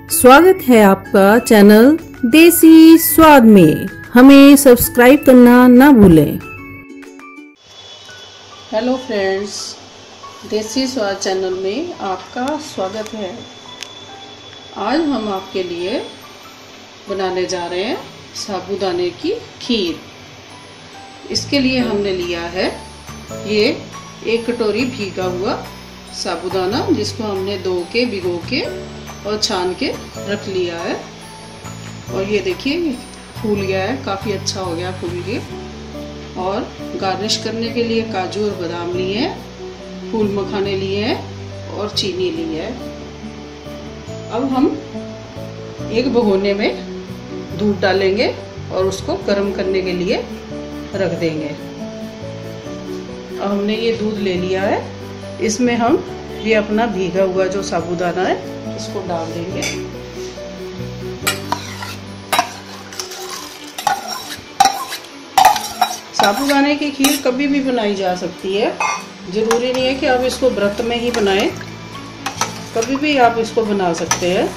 स्वागत है आपका चैनल देसी स्वाद में। हमें सब्सक्राइब करना ना भूलें। हेलो फ्रेंड्स, देसी स्वाद चैनल में आपका स्वागत है। आज हम आपके लिए बनाने जा रहे हैं साबूदाने की खीर। इसके लिए हमने लिया है ये 1 कटोरी भीगा हुआ साबूदाना, जिसको हमने भिगो के और छान के रख लिया है। और ये देखिए फूल गया है, काफ़ी अच्छा हो गया फूल के। और गार्निश करने के लिए काजू और बादाम लिए हैं, फूल मखाने लिए हैं और चीनी ली है। अब हम एक भगोने में दूध डालेंगे और उसको गर्म करने के लिए रख देंगे। अब हमने ये दूध ले लिया है, इसमें हम ये अपना भीगा हुआ जो साबूदाना है इसको डाल देंगे। साबूदाने की खीर कभी भी बनाई जा सकती है, जरूरी नहीं है कि आप इसको व्रत में ही बनाएं, कभी भी आप इसको बना सकते हैं।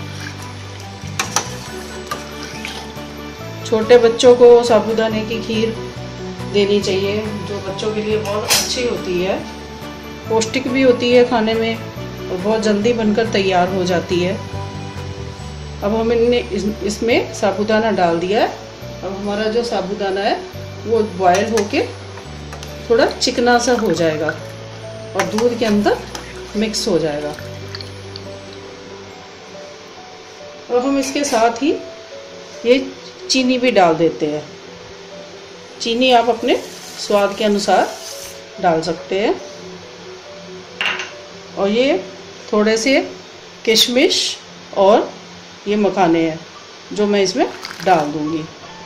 छोटे बच्चों को साबूदाने की खीर देनी चाहिए, जो बच्चों के लिए बहुत अच्छी होती है, पौष्टिक भी होती है खाने में और बहुत जल्दी बनकर तैयार हो जाती है। अब हमने इसमें साबूदाना डाल दिया है। अब हमारा जो साबूदाना है वो बॉयल होके थोड़ा चिकना सा हो जाएगा और दूध के अंदर मिक्स हो जाएगा। और हम इसके साथ ही ये चीनी भी डाल देते हैं। चीनी आप अपने स्वाद के अनुसार डाल सकते हैं। और ये थोड़े से किशमिश और ये मखाने हैं जो मैं इसमें डाल दूंगी।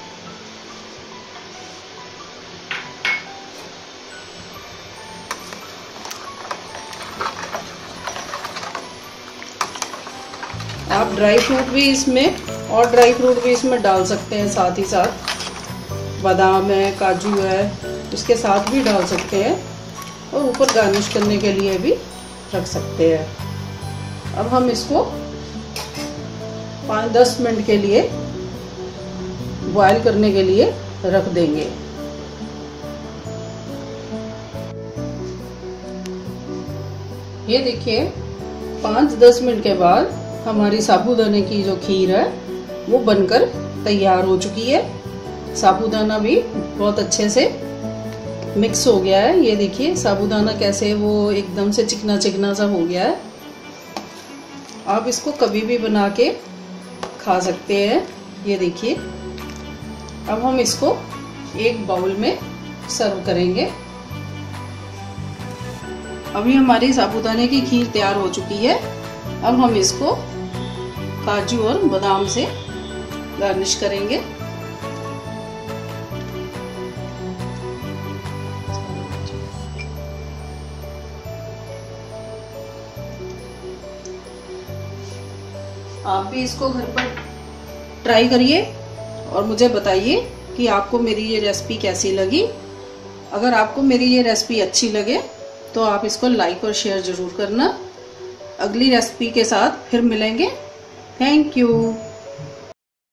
आप ड्राई फ्रूट भी इसमें डाल सकते हैं, साथ ही साथ बादाम है, काजू है, इसके साथ भी डाल सकते हैं और ऊपर गार्निश करने के लिए भी रख सकते हैं। अब हम इसको 5-10 मिनट के लिए बॉयल करने के लिए रख देंगे। ये देखिए 5-10 मिनट के बाद हमारी साबूदाने की जो खीर है वो बनकर तैयार हो चुकी है। साबूदाना भी बहुत अच्छे से मिक्स हो गया है। ये देखिए साबूदाना कैसे वो एकदम से चिकना चिकना सा हो गया है। आप इसको कभी भी बना के खा सकते हैं। ये देखिए अब हम इसको एक बाउल में सर्व करेंगे। अभी हमारी साबूदाने की खीर तैयार हो चुकी है। अब हम इसको काजू और बादाम से गार्निश करेंगे। आप भी इसको घर पर ट्राई करिए और मुझे बताइए कि आपको मेरी ये रेसिपी कैसी लगी। अगर आपको मेरी ये रेसिपी अच्छी लगे तो आप इसको लाइक और शेयर ज़रूर करना। अगली रेसिपी के साथ फिर मिलेंगे। Thank you.